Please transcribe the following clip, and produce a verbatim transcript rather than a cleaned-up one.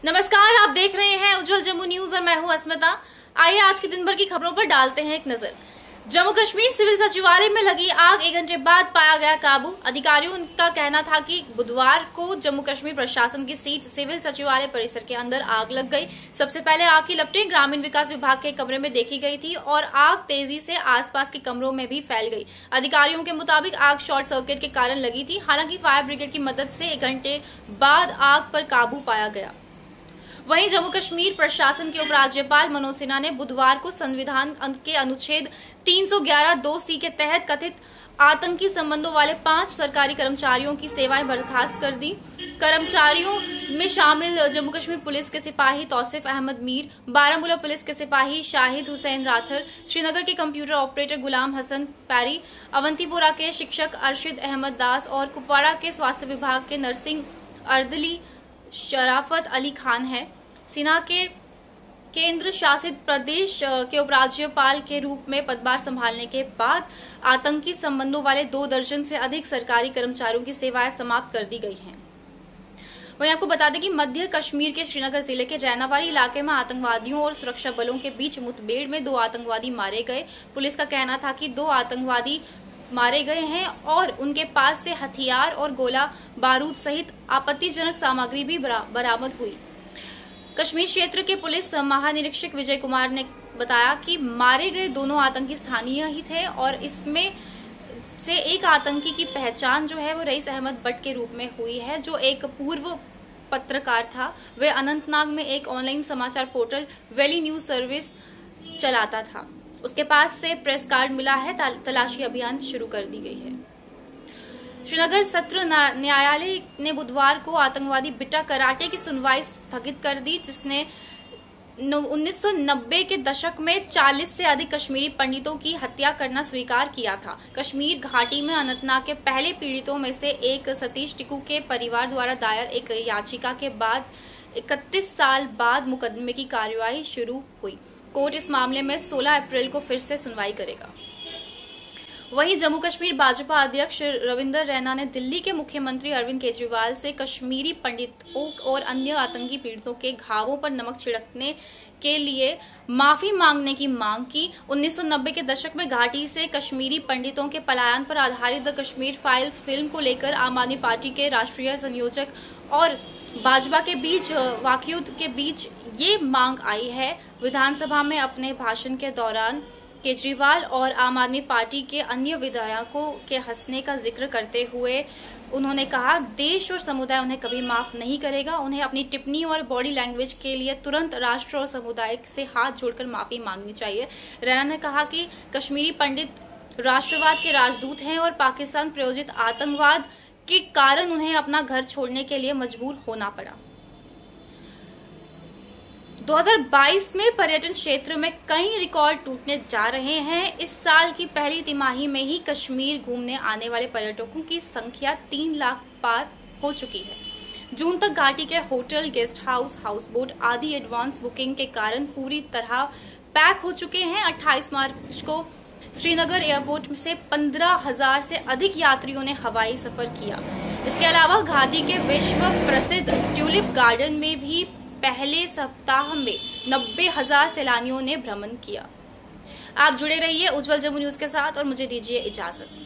नमस्कार, आप देख रहे हैं उज्जवल जम्मू न्यूज और मैं हूं अस्मिता। आइए आज के दिन भर की खबरों पर डालते हैं एक नजर। जम्मू कश्मीर सिविल सचिवालय में लगी आग एक घंटे बाद पाया गया काबू। अधिकारियों का कहना था कि बुधवार को जम्मू कश्मीर प्रशासन की सीट सिविल सचिवालय परिसर के अंदर आग लग गई। सबसे पहले आग की लपटें ग्रामीण विकास विभाग के कमरे में देखी गई थी और आग तेजी से आसपास के कमरों में भी फैल गई। अधिकारियों के मुताबिक आग शॉर्ट सर्किट के कारण लगी थी। हालांकि फायर ब्रिगेड की मदद से एक घंटे बाद आग पर काबू पाया गया। वहीं जम्मू कश्मीर प्रशासन के उपराज्यपाल मनोज सिन्हा ने बुधवार को संविधान के अनुच्छेद तीन सौ ग्यारह दो सी के तहत कथित आतंकी संबंधों वाले पांच सरकारी कर्मचारियों की सेवाएं बर्खास्त कर दी। कर्मचारियों में शामिल जम्मू कश्मीर पुलिस के सिपाही तौसीफ अहमद मीर, बारामूला पुलिस के सिपाही शाहिद हुसैन राथर, श्रीनगर के कंप्यूटर ऑपरेटर गुलाम हसन पैरी, अवंतीपुरा के शिक्षक अरशद अहमद दास और कुपवाड़ा के स्वास्थ्य विभाग के नर्सिंग अर्दली शराफत अली खान है। सिन्हा के केंद्र शासित प्रदेश के उपराज्यपाल के रूप में पदभार संभालने के बाद आतंकी संबंधों वाले दो दर्जन से अधिक सरकारी कर्मचारियों की सेवाएं समाप्त कर दी गई हैं। वहीं आपको बता दें कि मध्य कश्मीर के श्रीनगर जिले के रैनावारी इलाके में आतंकवादियों और सुरक्षा बलों के बीच मुठभेड़ में दो आतंकवादी मारे गए। पुलिस का कहना था कि दो आतंकवादी मारे गए हैं और उनके पास से हथियार और गोला बारूद सहित आपत्तिजनक सामग्री भी बरामद हुई। कश्मीर क्षेत्र के पुलिस महानिरीक्षक विजय कुमार ने बताया कि मारे गए दोनों आतंकी स्थानीय ही थे और इसमें से एक आतंकी की पहचान जो है वो रईस अहमद भट्ट के रूप में हुई है, जो एक पूर्व पत्रकार था। वह अनंतनाग में एक ऑनलाइन समाचार पोर्टल वैली न्यूज सर्विस चलाता था। उसके पास से प्रेस कार्ड मिला है। तलाशी अभियान शुरू कर दी गई है। श्रीनगर सत्र न्यायालय ने बुधवार को आतंकवादी बिट्टा कराटे की सुनवाई स्थगित कर दी, जिसने उन्नीस सौ नब्बे के दशक में चालीस से अधिक कश्मीरी पंडितों की हत्या करना स्वीकार किया था। कश्मीर घाटी में अनंतनाग के पहले पीड़ितों में से एक सतीश टिकू के परिवार द्वारा दायर एक याचिका के बाद इकतीस साल बाद मुकदमे की कार्यवाही शुरू हुई। कोर्ट इस मामले में सोलह अप्रैल को फिर से सुनवाई करेगा। वहीं जम्मू कश्मीर भाजपा अध्यक्ष रविंदर रैना ने दिल्ली के मुख्यमंत्री अरविंद केजरीवाल से कश्मीरी पंडितों और अन्य आतंकी पीड़ितों के घावों पर नमक छिड़कने के लिए माफी मांगने की मांग की। उन्नीस सौ नब्बे के दशक में घाटी से कश्मीरी पंडितों के पलायन पर आधारित द कश्मीर फाइल्स फिल्म को लेकर आम आदमी पार्टी के राष्ट्रीय संयोजक और भाजपा के बीच वाकयुद्ध के बीच ये मांग आई है। विधानसभा में अपने भाषण के दौरान केजरीवाल और आम आदमी पार्टी के अन्य विधायकों के हंसने का जिक्र करते हुए उन्होंने कहा, देश और समुदाय उन्हें कभी माफ नहीं करेगा। उन्हें अपनी टिप्पणी और बॉडी लैंग्वेज के लिए तुरंत राष्ट्र और समुदाय से हाथ जोड़कर माफी मांगनी चाहिए। रैना ने कहा कि कश्मीरी पंडित राष्ट्रवाद के राजदूत हैं और पाकिस्तान प्रायोजित आतंकवाद के कारण उन्हें अपना घर छोड़ने के लिए मजबूर होना पड़ा। दो हज़ार बाईस में पर्यटन क्षेत्र में कई रिकॉर्ड टूटने जा रहे हैं। इस साल की पहली तिमाही में ही कश्मीर घूमने आने वाले पर्यटकों की संख्या तीन लाख पार हो चुकी है। जून तक घाटी के hotel, guest house, house boat आदि एडवांस बुकिंग के कारण पूरी तरह पैक हो चुके हैं। अट्ठाईस मार्च को श्रीनगर एयरपोर्ट से पंद्रह हजार से अधिक यात्रियों ने हवाई सफर किया। इसके अलावा घाटी के विश्व प्रसिद्ध ट्यूलिप गार्डन में भी पहले सप्ताह में नब्बे हजार सैलानियों ने भ्रमण किया। आप जुड़े रहिए उज्जवल जम्मू न्यूज के साथ और मुझे दीजिए इजाजत।